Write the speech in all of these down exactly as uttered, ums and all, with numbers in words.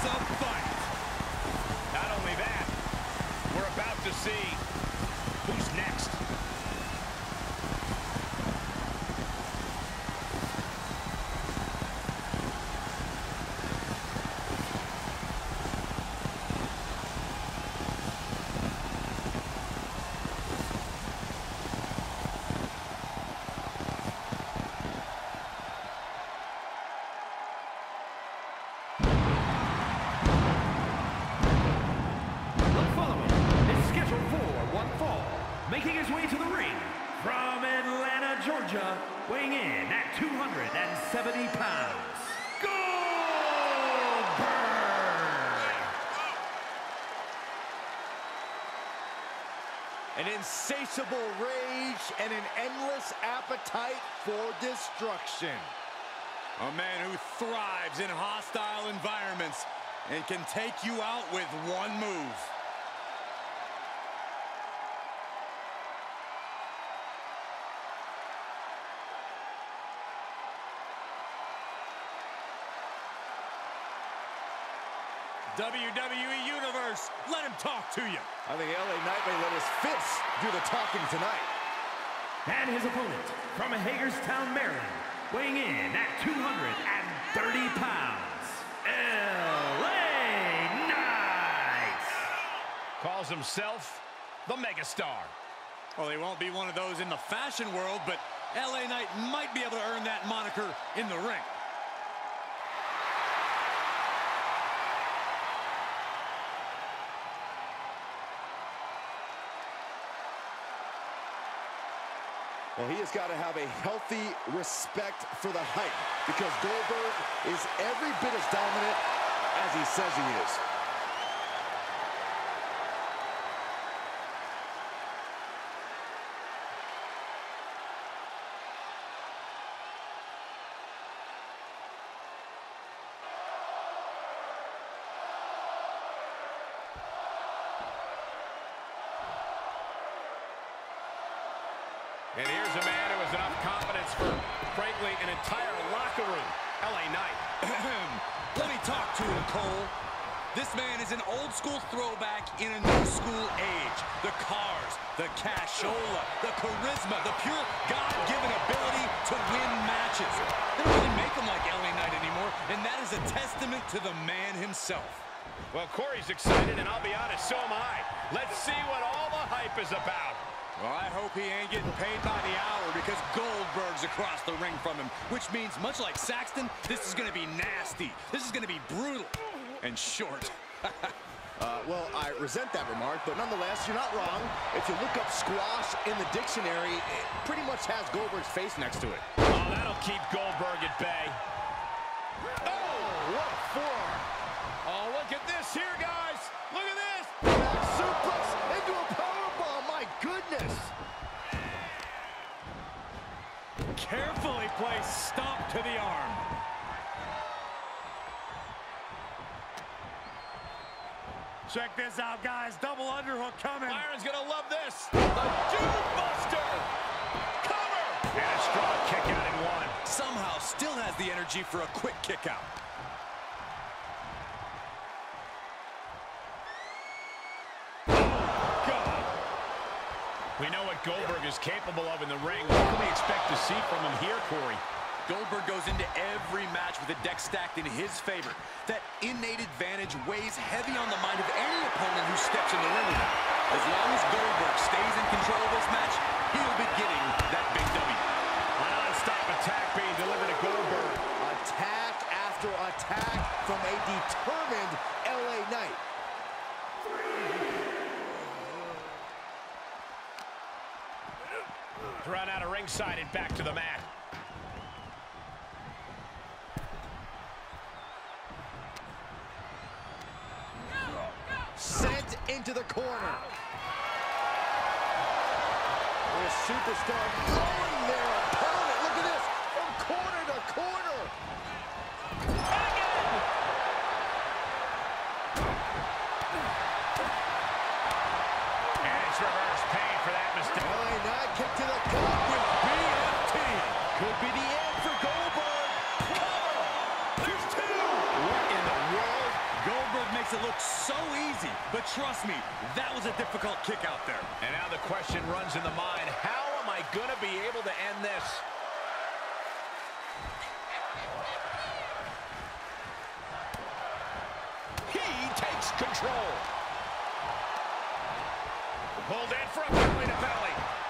a fight. Not only that, we're about to see who's next. Making his way to the ring from Atlanta, Georgia, weighing in at two hundred seventy pounds, Goldberg! An insatiable rage and an endless appetite for destruction. A man who thrives in hostile environments and can take you out with one move. W W E Universe, let him talk to you. I think L A Knight may let his fists do the talking tonight. And his opponent from Hagerstown, Maryland, weighing in at two hundred thirty pounds, L A Knight. Calls himself the Megastar. Well, he won't be one of those in the fashion world, but L A Knight might be able to earn that moniker in the ring. Well, he has got to have a healthy respect for the hype because Goldberg is every bit as dominant as he says he is. And here's a man who has enough confidence for, frankly, an entire locker room. L A Knight. Let me talk to him, Cole. This man is an old-school throwback in a new-school age. The cars, the cashola, the charisma, the pure God-given ability to win matches. They don't really make them like L A Knight anymore, and that is a testament to the man himself. Well, Corey's excited, and I'll be honest, so am I. Let's see what all the hype is about. Well, I hope he ain't getting paid by the hour because Goldberg's across the ring from him, which means, much like Saxton, this is going to be nasty. This is going to be brutal and short. uh, well, I resent that remark, but nonetheless, you're not wrong. If you look up squash in the dictionary, it pretty much has Goldberg's face next to it. Oh, that'll keep Goldberg at bay. Oh, what a forearm. Oh, look at this here, guys. Look at this. Back suplex into a powerbomb. My goodness. Carefully placed stomp to the arm. Check this out, guys. Double underhook coming. Byron's gonna love this. The Dude Buster. Cover. And a strong kick out in one. Somehow still has the energy for a quick kick out. We know what Goldberg is capable of in the ring. What can we expect to see from him here, Corey? Goldberg goes into every match with a deck stacked in his favor. That innate advantage weighs heavy on the mind of any opponent who steps in the ring with him. As long as Goldberg stays in control of this match, he'll be getting that big W. A non-stop attack being delivered to Goldberg. Attack after attack from a determined L A Knight. Run out of ringside and back to the mat. Sent into the corner. The superstar throwing their opponent. Look at this, from corner to corner. And it's reverse pain for that mistake. L A Knight kick to the gut with B F T. Could be the end for Goldberg. Cover. There's two. What in the world? Goldberg makes it look so easy. But trust me, that was a difficult kick out there. And now the question runs in the mind, how am I going to be able to end this? He takes control. Pulled in for a belly to belly.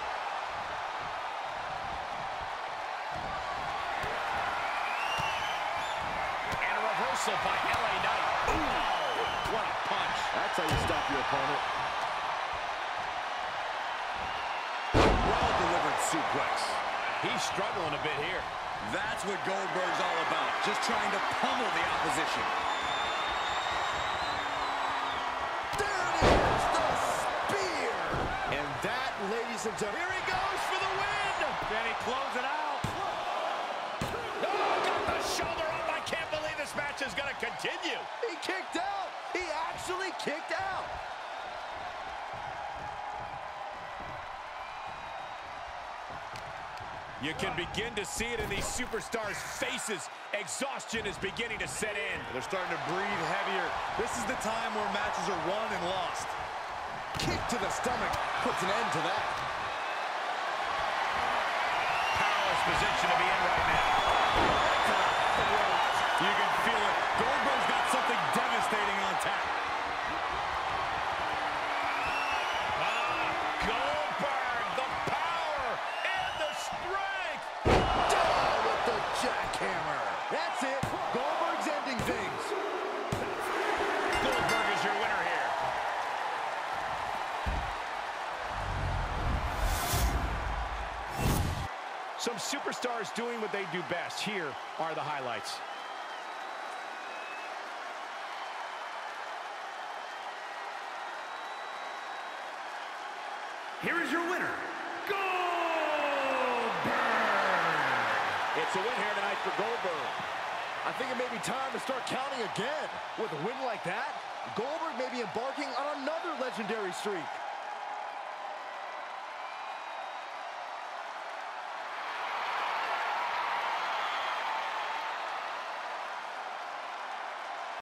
And a reversal by L A Knight. Ooh, what a punch. That's how you stop your opponent. Well-delivered suplex. He's struggling a bit here. That's what Goldberg's all about, just trying to pummel the opposition. There it is, the spear! And that, ladies and gentlemen, Here he goes for the win! Can he close it out? Oh, got the shoulder up. I can't believe this match is going to continue. he kicked out! He actually kicked out! You can begin to see it in these superstars' faces. Exhaustion is beginning to set in. They're starting to breathe heavier. This is the time where matches are won and lost. Kick to the stomach puts an end to that. Powerless position to be in right now. You can feel it. Goldberg's got something devastating on tap. Ah, Goldberg, the power and the strength. Down with the jackhammer. That's it. Goldberg's ending things. Goldberg is your winner here. Some superstars doing what they do best. Here are the highlights. Here is your winner, Goldberg! It's a win here tonight for Goldberg. I think it may be time to start counting again. With a win like that, Goldberg may be embarking on another legendary streak.